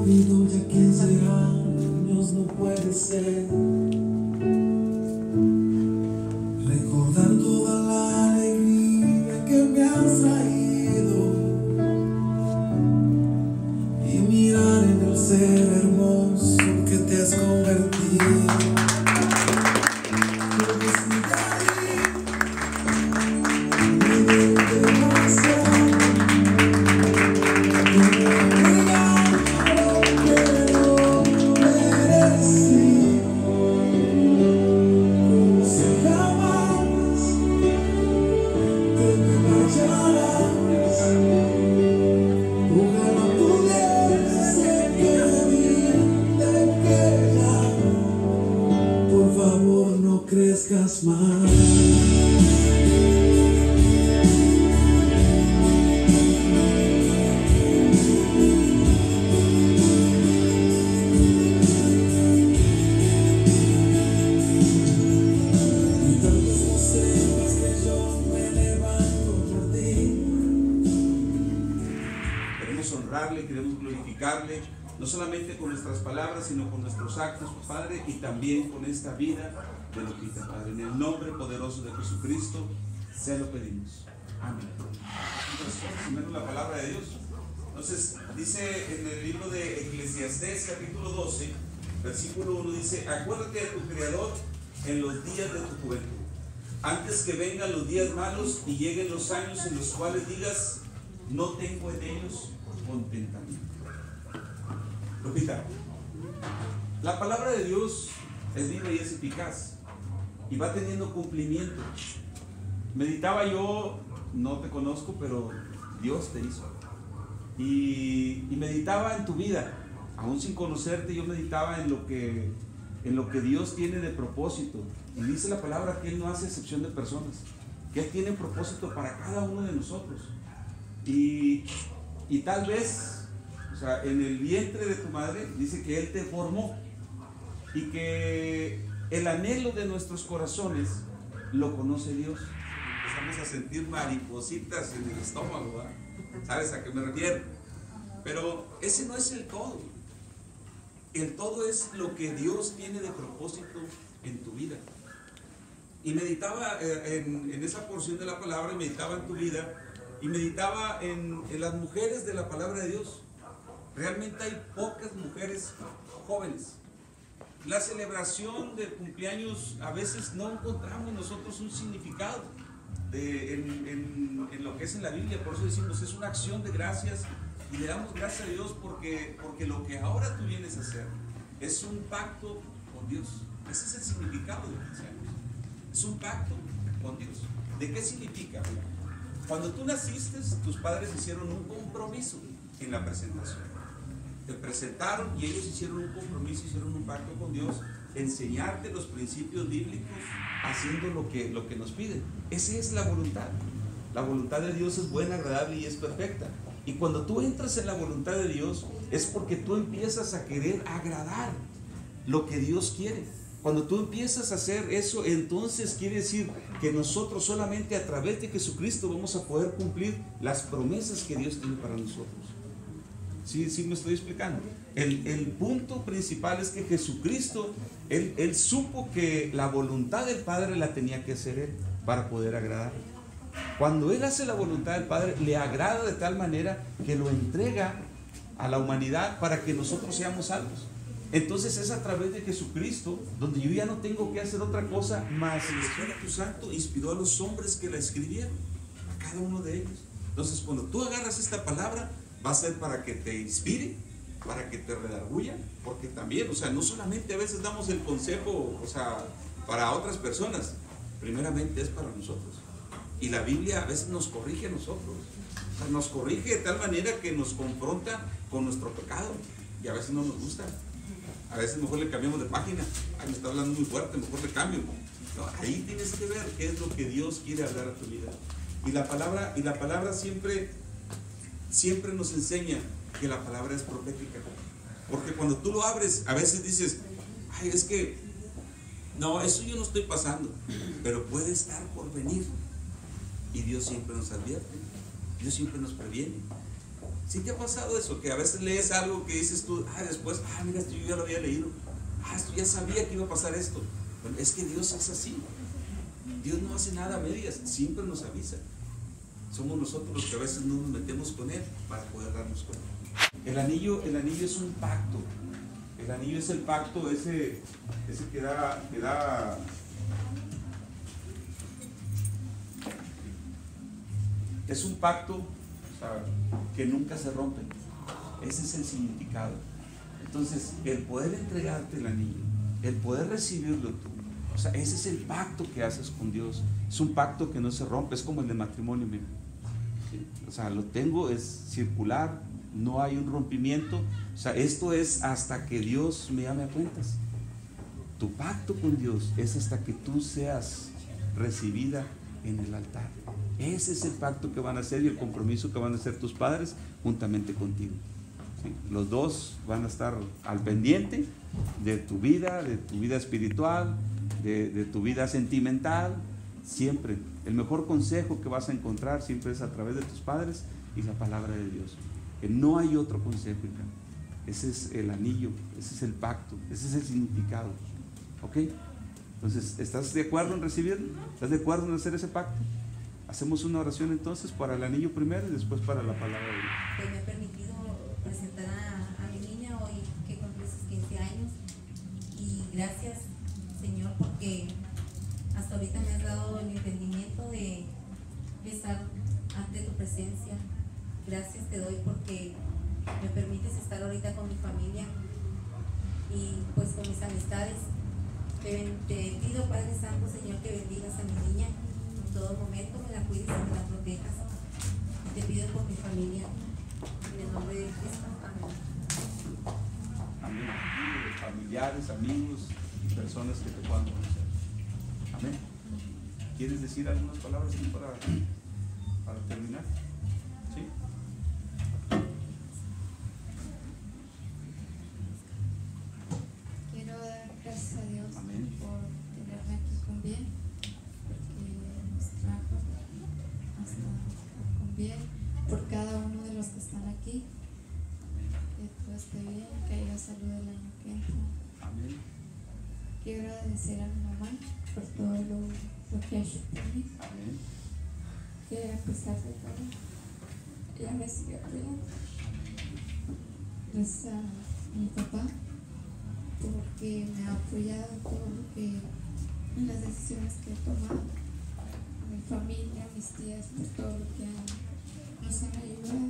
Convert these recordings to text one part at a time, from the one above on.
sabido ya 15 años no puede ser. Recordar toda la alegría que me has traído y mirar en el ser hermoso que te has convertido. Crezcas más. Queremos honrarle, queremos glorificarle, no solamente con nuestras palabras, sino con nuestros actos, Padre, y también con esta vida de Lupita, Padre. En el nombre poderoso de Jesucristo, se lo pedimos. Amén. Primero la palabra de Dios. Entonces, dice en el libro de Eclesiastés, capítulo 12, versículo 1, dice: acuérdate de tu Creador en los días de tu juventud, antes que vengan los días malos y lleguen los años en los cuales digas: no tengo en ellos contentamiento. Lupita, la palabra de Dios es viva y es eficaz y va teniendo cumplimiento. Meditaba yo, no te conozco, pero Dios te hizo. Y meditaba en tu vida, aún sin conocerte. Yo meditaba en lo que Dios tiene de propósito. Y dice la palabra que Él no hace excepción de personas, que Él tiene propósito para cada uno de nosotros. Y tal vez, o sea, en el vientre de tu madre dice que Él te formó y que el anhelo de nuestros corazones lo conoce Dios. Empezamos a sentir maripositas en el estómago, ¿verdad? ¿Sabes a qué me refiero? Pero ese no es el todo. El todo es lo que Dios tiene de propósito en tu vida. Y meditaba en esa porción de la palabra, y meditaba en tu vida, y meditaba en las mujeres de la palabra de Dios. Realmente hay pocas mujeres jóvenes. La celebración del cumpleaños, a veces no encontramos nosotros un significado en lo que es en la Biblia. Por eso decimos, es una acción de gracias, y le damos gracias a Dios porque lo que ahora tú vienes a hacer es un pacto con Dios. Ese es el significado de 15 años. Es un pacto con Dios. ¿De qué significa? Cuando tú naciste, tus padres hicieron un compromiso en la presentación. Te presentaron y ellos hicieron un compromiso, hicieron un pacto con Dios, enseñarte los principios bíblicos, haciendo lo que nos piden. Esa es la voluntad. La voluntad de Dios es buena, agradable y es perfecta. Y cuando tú entras en la voluntad de Dios, es porque tú empiezas a querer agradar lo que Dios quiere. Cuando tú empiezas a hacer eso, entonces quiere decir que nosotros solamente a través de Jesucristo vamos a poder cumplir las promesas que Dios tiene para nosotros. ¿Sí me estoy explicando? El punto principal es que Jesucristo, él supo que la voluntad del Padre la tenía que hacer Él para poder agradar. Cuando Él hace la voluntad del Padre, le agrada de tal manera que lo entrega a la humanidad para que nosotros seamos salvos. Entonces es a través de Jesucristo donde yo ya no tengo que hacer otra cosa más. El Espíritu Santo inspiró a los hombres que la escribieron, a cada uno de ellos. Entonces cuando tú agarras esta palabra, va a ser para que te inspire, para que te redarguya, porque también, o sea, no solamente a veces damos el consejo, o sea, para otras personas, primeramente es para nosotros. Y la Biblia a veces nos corrige a nosotros, o sea, nos corrige de tal manera que nos confronta con nuestro pecado, y a veces no nos gusta. A veces mejor le cambiamos de página. Ay, me está hablando muy fuerte, mejor le cambio. No, ahí tienes que ver qué es lo que Dios quiere hablar a tu vida. Y la palabra siempre nos enseña que la palabra es profética. Porque cuando tú lo abres, a veces dices: ay, es que no, eso yo no estoy pasando, pero puede estar por venir. Y Dios siempre nos advierte, Dios siempre nos previene. ¿Sí te ha pasado eso? Que a veces lees algo que dices tú, después, mira, esto yo ya lo había leído, esto ya sabía que iba a pasar esto. Bueno, es que Dios es así. Dios no hace nada a medias, siempre nos avisa. Somos nosotros los que a veces no nos metemos con Él para poder darnos cuenta. El anillo es un pacto. El anillo es el pacto ese que da es un pacto, o sea, que nunca se rompe. Ese es el significado. Entonces, el poder entregarte el anillo, el poder recibirlo tú, o sea, ese es el pacto que haces con Dios. Es un pacto que no se rompe, es como el de matrimonio, mira. ¿Sí? O sea, lo tengo, es circular, no hay un rompimiento. O sea, esto es hasta que Dios me llame a cuentas. Tu pacto con Dios es hasta que tú seas recibida en el altar. Ese es el pacto que van a hacer y el compromiso que van a hacer tus padres juntamente contigo. ¿Sí? Los dos van a estar al pendiente de tu vida espiritual, de tu vida sentimental. Siempre, el mejor consejo que vas a encontrar siempre es a través de tus padres y la palabra de Dios. Que no hay otro consejo, hija. Ese es el anillo, ese es el pacto, ese es el significado. ¿Ok? Entonces, ¿estás de acuerdo en recibirlo? ¿Estás de acuerdo en hacer ese pacto? Hacemos una oración entonces para el anillo primero y después para la palabra de Dios. Pues me he permitido presentar a mi niña hoy que cumple sus 15 años y gracias, Señor, porque hasta ahorita me has dado el entendimiento de estar ante tu presencia. Gracias te doy porque me permites estar ahorita con mi familia y pues con mis amistades. Te pido, Padre Santo, Señor, que bendigas a mi niña en todo momento, me la cuides y me la protejas. Te pido por mi familia, en el nombre de Cristo. Amén. Amén. Familiares, amigos y personas que te puedan conocer. Amén. ¿Quieres decir algunas palabras para terminar? ¿Sí? Quiero dar gracias a Dios. Amén. Por tenerme aquí con bien, porque nos trajo hasta con bien, por cada uno de los que están aquí. Que todo esté bien, que haya salud el año que entra. Amén. Quiero agradecer a mi mamá por todo lo que ha hecho por mí. Amén. Que a pesar de todo, ella me sigue apoyando. Gracias a mi papá, porque me ha apoyado en todo lo que, en las decisiones que he tomado. A mi familia, a mis tías, por todo lo que nos han ayudado.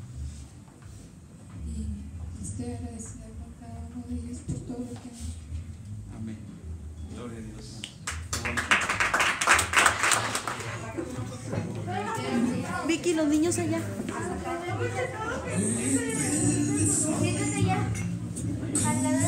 Y estoy agradecida con cada uno de ellos por todo lo que han hecho. Amén. Gloria a Dios. Vicky, los niños allá. Siéntate allá, al lado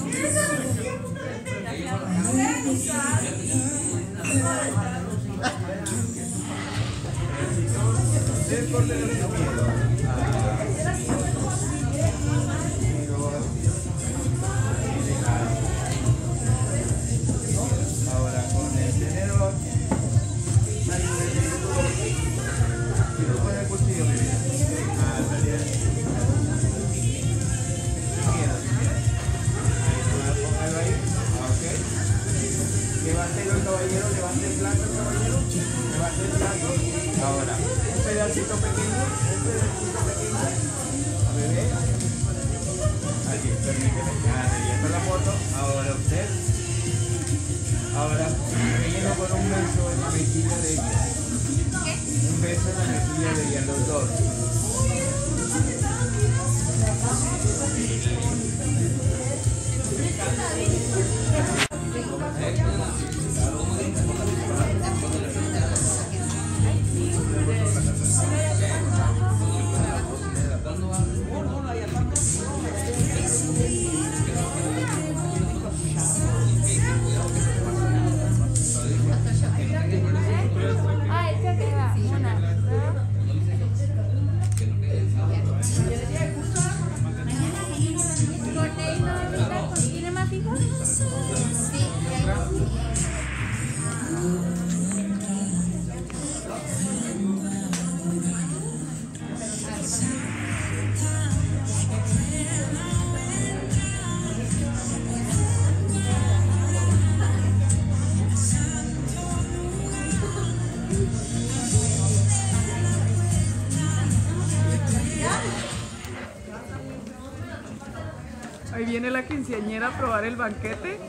Ahora con el tenedor, con el cuchillo, mi vida. Está bien. Póngalo ahí. Ok. Levántelo el caballero, levante el plato, caballero. Levante el plato. Ahora, un pedacito pequeño. A bebé. Allí, permíteme. Ya está la foto. Ahora usted. Ahora, relleno con un beso en la mejilla de ella. Un beso en la mejilla de ella, los dos. Ay, creo que va. Una, dos. Ahí viene la quinceañera a probar el banquete.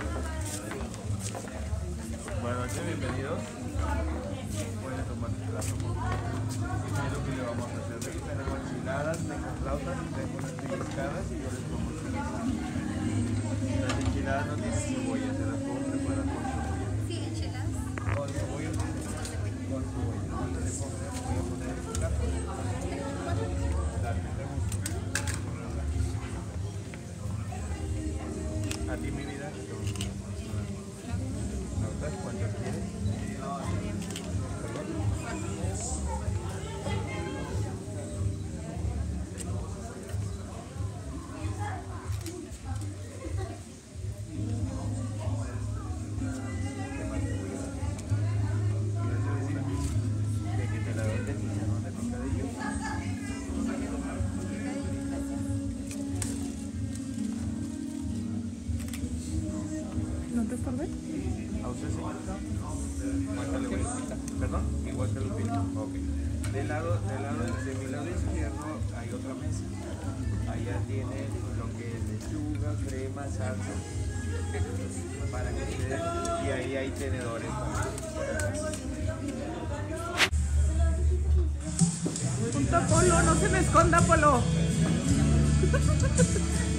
Buenas noches, bienvenidos. Pueden tomar su plato. ¿Qué es lo que le vamos a hacer? Tenemos enchiladas, tengo flautas, tengo unas pellizcadas y yo les pongo cebolla. Las enchiladas no tienen cebolla, se las puedo preparar con cebolla. Sí, enchiladas. Con cebolla, con cebolla. Entonces voy a poner el plato. Dale, me gusta. A ti, mi vida. ¿Flautas cuántas quieres? ¿No te estorbé? ¿A usted, señorita? ¿Cuánto le voy a quitar? ¿Perdón? Igual que lo pido. Ok. De mi lado izquierdo hay otra mesa. Allá tiene lo que es lechuga, crema, salsa. Para que ustedes, y ahí hay tenedores también. Punta Polo, no se me esconda, Polo.